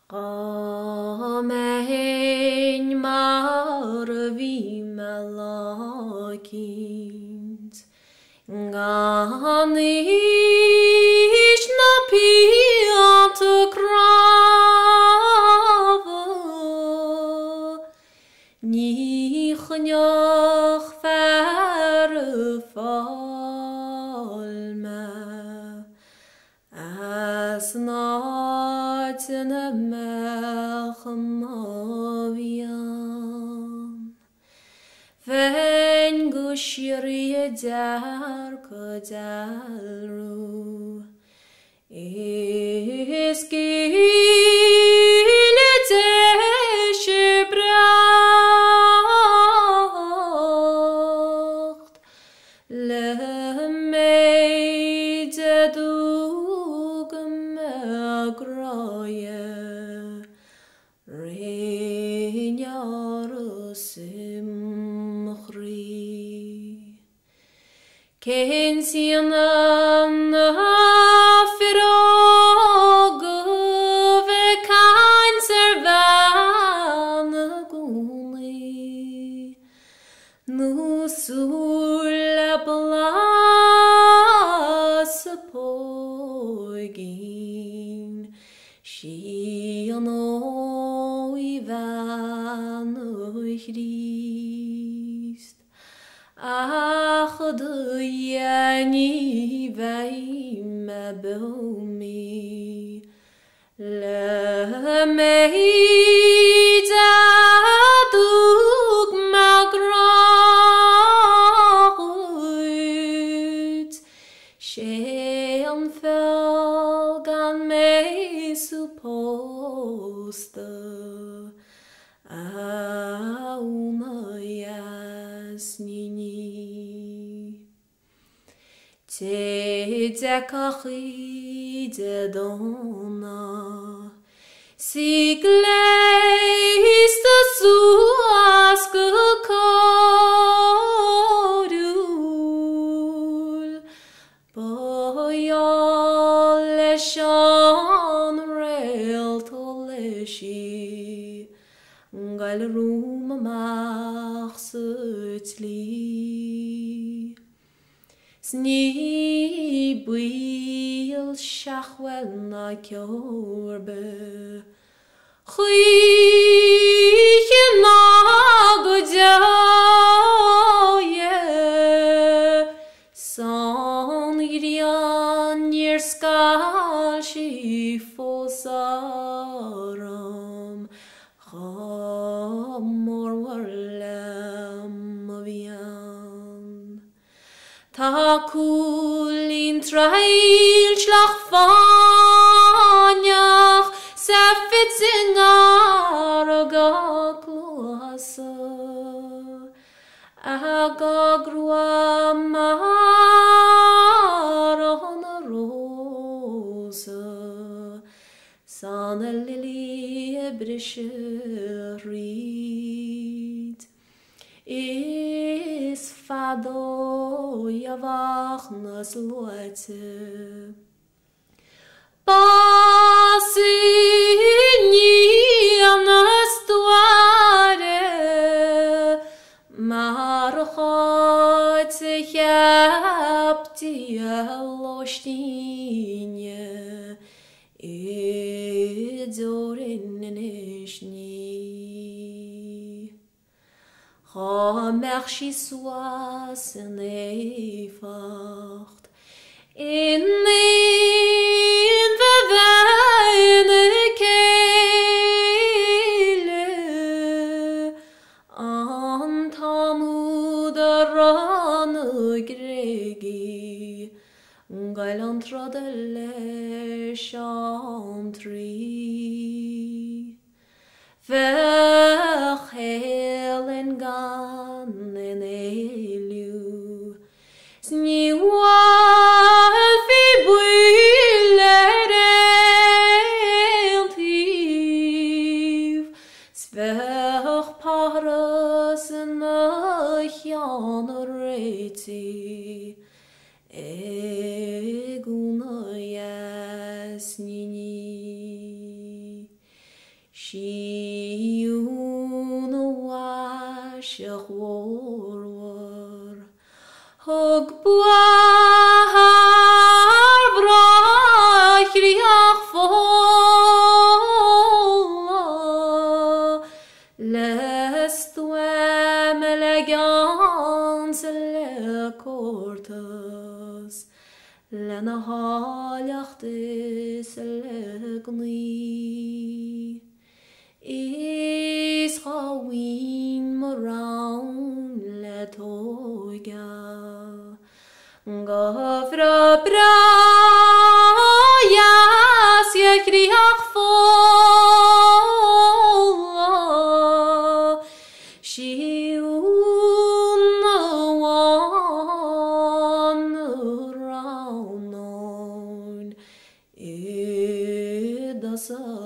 Amen marvi melakins Ganish na pianta krava Nichnyach verfalme As not in a melchmavian Ven gushiri dar kodalru Iskile deshebracht Lemeidadu Agroye Reignarusim Chri Kensianan Firog Vekan Servan Guni Nusul Blas Poigin Shiano Ivan Christ Ach du yani vaim bomi Le meida dug magraut Shean felgan me supposta Aunayasnini Te dekachi de dona Sigleis de suas gekodul Boyal shan rail toleshi Gal room machsutli Sni buil shachwel na kjorbe Chwyche na godaje San grian nir skal shifosaram Chamor warlem avian Ta kulin trail slagvanjach Seffet singar agakluasa Agagrua marana rosa Sana lili ebrisherit Is fado javachnas loite Pasinianas tuare Marchot chaptia loshtinje Idorinishni Chamerchi soas nefacht In verweine kele Antamudaran gregi Galantradele chantri Verhelen gan en elu Sni walfi builerentiv Sverch parasen hjanreti Egunayasnini Shiun washach warwar Hog buar vrach riach fola Lest wem elegans le cortas Lena halachtis legni Is gawin moraun le toga Gafra brayas je kriach fola Shiun wan raunon Idasa